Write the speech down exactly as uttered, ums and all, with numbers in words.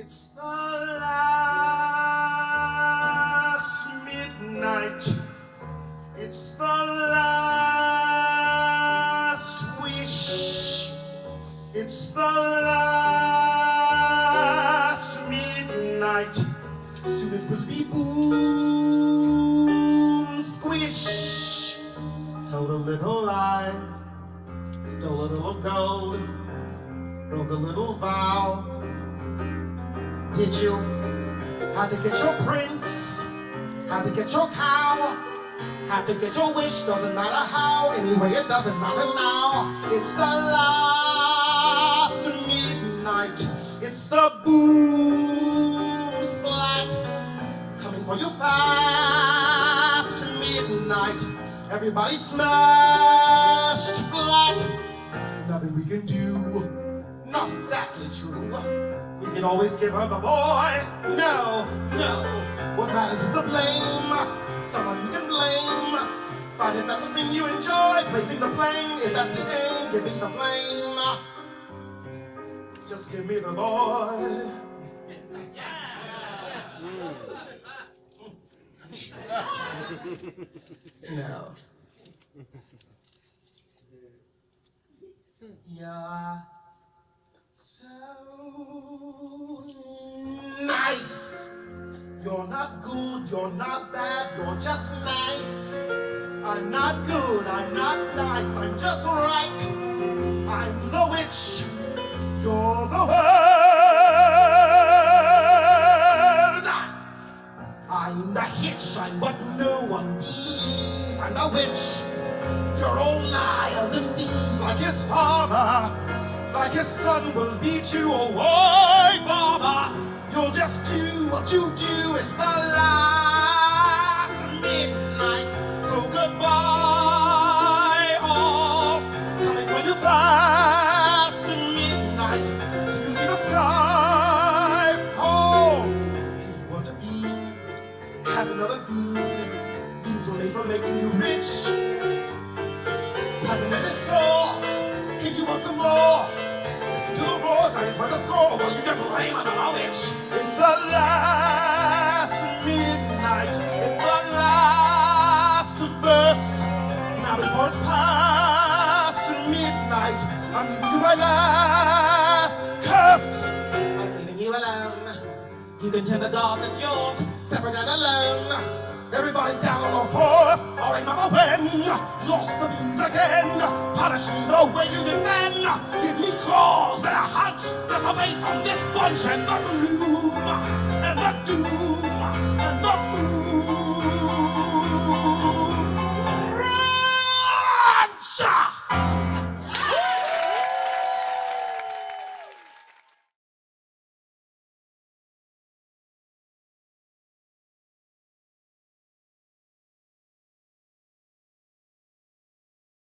It's the last midnight. It's the last wish. It's the last midnight. Soon it will be boom, squish. Told a little lie, stole a little gold, broke a little vow. Did you? Had to get your prince, had to get your cow, have to get your wish, doesn't matter how, anyway it doesn't matter now. It's the last midnight, it's the boom splat, coming for you fast, midnight, everybody smashed flat. Nothing we can do, not exactly true. We can always give her the boy. No, no. What matters is the blame. Someone you can blame. Find if that's the thing you enjoy. Placing the blame. If that's the aim, give me the blame. Just give me the boy. No. Yeah. So nice. You're not good, you're not bad, you're just nice. I'm not good, I'm not nice, I'm just right. I'm the witch, you're the word. I'm the hitch, I'm what no one believes. I'm the witch. You're all liars and thieves like his father. Like his son will beat you, oh why bother? You'll just do what you do, it's the last midnight. So goodbye all, coming for you fast in midnight. So you see the sky fall. You want to be, have another good. Beans were made for making you rich. Have another soul, if you want some more. Listen to the roar, giants by the score. Well, you can blame another witch. It's the last midnight. It's the last verse. Now before it's past midnight, I'm leaving you my last curse. I'm leaving you alone. You can tend the garden, it's yours. Separate and alone. Everybody down on all fours, or ain't mama when lost the beans again. Punish me the way you did then. Give me claws and a hunch, just away from this bunch and the gloom and the doom and the boom.